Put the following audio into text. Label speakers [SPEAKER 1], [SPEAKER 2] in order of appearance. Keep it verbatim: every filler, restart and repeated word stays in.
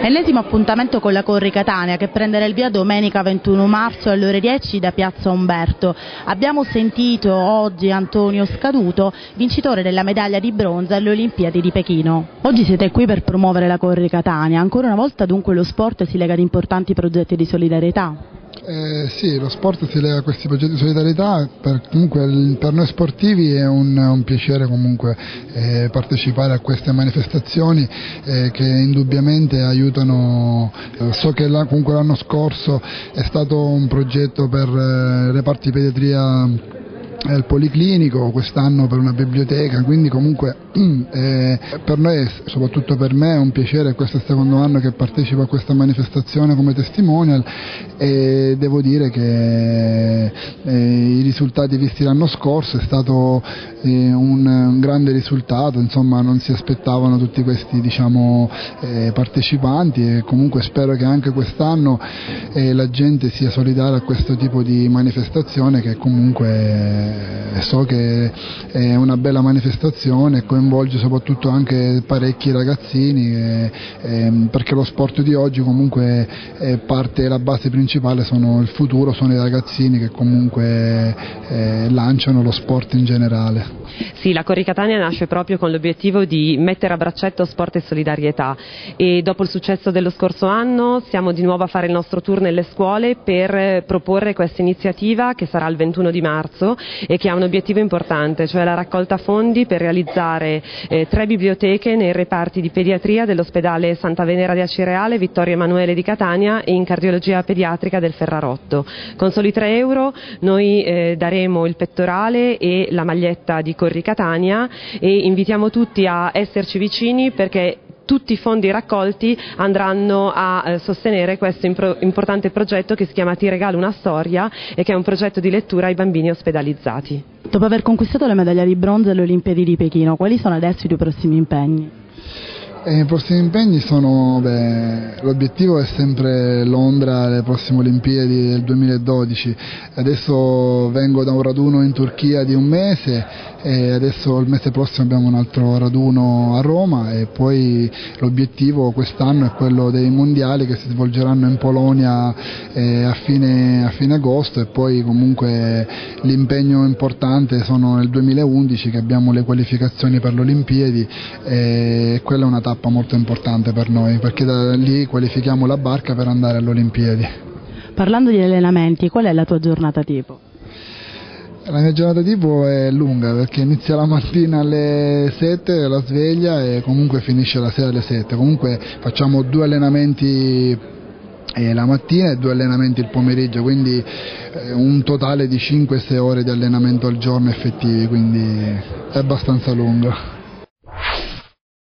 [SPEAKER 1] Ennesimo appuntamento con la Corri Catania che prenderà il via domenica ventuno marzo alle ore dieci da Piazza Umberto. Abbiamo sentito oggi Antonio Scaduto, vincitore della medaglia di bronzo alle Olimpiadi di Pechino. Oggi siete qui per promuovere la Corri Catania, ancora una volta dunque lo sport si lega ad importanti progetti di solidarietà.
[SPEAKER 2] Eh, sì, lo sport si lega a questi progetti di solidarietà, per, comunque per noi sportivi è un, un piacere comunque eh, partecipare a queste manifestazioni eh, che indubbiamente aiutano. Eh, so che là, comunque l'anno scorso è stato un progetto per eh, reparti pediatria al Policlinico, quest'anno per una biblioteca, quindi comunque eh, per noi, soprattutto per me, è un piacere. Questo è il secondo anno che partecipo a questa manifestazione come testimonial e devo dire che eh, i risultati visti l'anno scorso è stato eh, un, un grande risultato, insomma non si aspettavano tutti questi diciamo, eh, partecipanti e comunque spero che anche quest'anno eh, la gente sia solidale a questo tipo di manifestazione che comunque so che è una bella manifestazione e coinvolge soprattutto anche parecchi ragazzini eh, eh, perché lo sport di oggi comunque è parte, la base principale sono il futuro, sono i ragazzini che comunque eh, lanciano lo sport in generale.
[SPEAKER 3] Sì, la Corri Catania nasce proprio con l'obiettivo di mettere a braccetto sport e solidarietà e dopo il successo dello scorso anno siamo di nuovo a fare il nostro tour nelle scuole per proporre questa iniziativa che sarà il ventuno di marzo e che ha un obiettivo importante, cioè la raccolta fondi per realizzare eh, tre biblioteche nei reparti di pediatria dell'ospedale Santa Venera di Acireale, Vittorio Emanuele di Catania e in cardiologia pediatrica del Ferrarotto. Con soli tre euro noi eh, daremo il pettorale e la maglietta di Corri Catania e invitiamo tutti a esserci vicini perché tutti i fondi raccolti andranno a eh, sostenere questo impro- importante progetto che si chiama Ti regalo una storia e che è un progetto di lettura ai bambini ospedalizzati.
[SPEAKER 1] Dopo aver conquistato la medaglia di bronzo alle Olimpiadi di Pechino, quali sono adesso i tuoi prossimi impegni?
[SPEAKER 2] E I prossimi impegni sono, beh, l'obiettivo è sempre Londra, le prossime Olimpiadi del duemiladodici, adesso vengo da un raduno in Turchia di un mese e adesso il mese prossimo abbiamo un altro raduno a Roma e poi l'obiettivo quest'anno è quello dei mondiali che si svolgeranno in Polonia eh, a, fine, a fine agosto e poi comunque l'impegno importante sono nel duemilaundici che abbiamo le qualificazioni per le Olimpiadi e quella è una tappa molto importante per noi perché da lì qualifichiamo la barca per andare alle Olimpiadi.
[SPEAKER 1] Parlando di allenamenti, qual è la tua giornata tipo?
[SPEAKER 2] La mia giornata tipo è lunga perché inizia la mattina alle sette la sveglia e comunque finisce la sera alle sette, comunque facciamo due allenamenti la mattina e due allenamenti il pomeriggio, quindi un totale di cinque sei ore di allenamento al giorno effettivi, quindi è abbastanza lungo.